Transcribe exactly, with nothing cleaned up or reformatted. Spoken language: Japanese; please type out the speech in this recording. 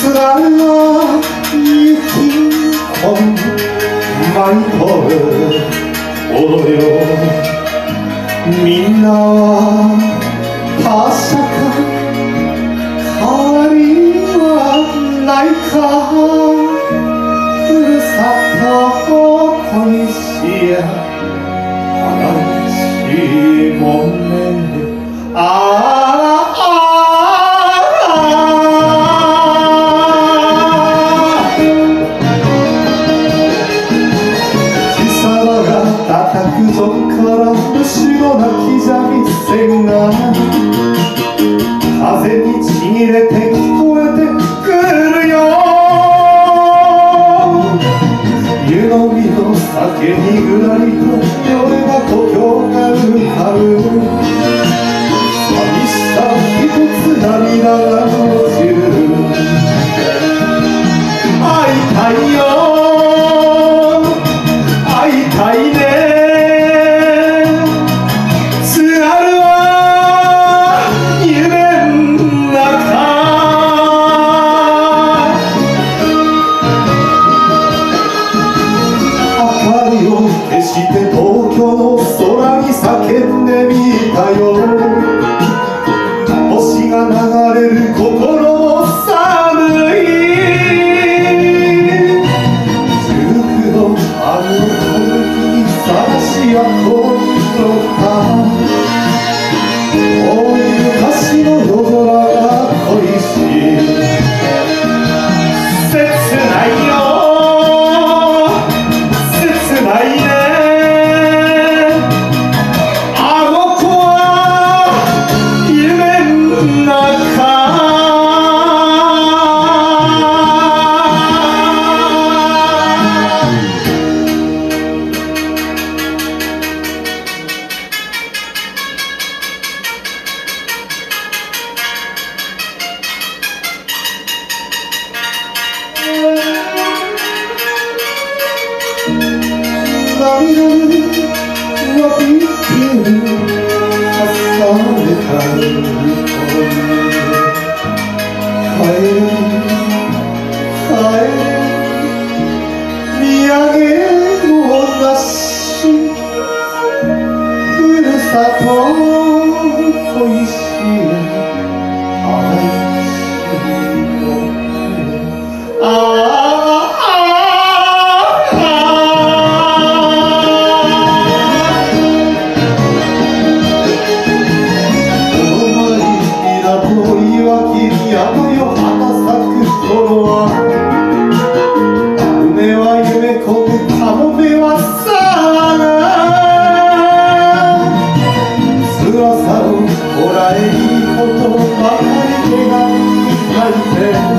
津軽は雪込む舞い込む踊れよみんなは他者か変わりはないかふるさと恋しや話もねああ貴様が叩くぞから後ろ泣き三味線が風にちぎれて聞こえてくるよ湯飲みの酒にぐらりと夜が故郷が浮かぶ寂しさ一つ涙が落ちる会いたいよ会いたいね決して東京の空に叫んでみたよ星が流れる心も寒いじゅうくの春のこの日にさらしは恋の歌遠い昔の夜空が恋しい切ないよ切ないね涙はびてる重ねた瞳帰れ帰れ見上げもなしふるさと恋し愛しもああ山よ花咲く頃は梅は夢こむかもめはさな辛さをこらえいいことばかり手紙に書いて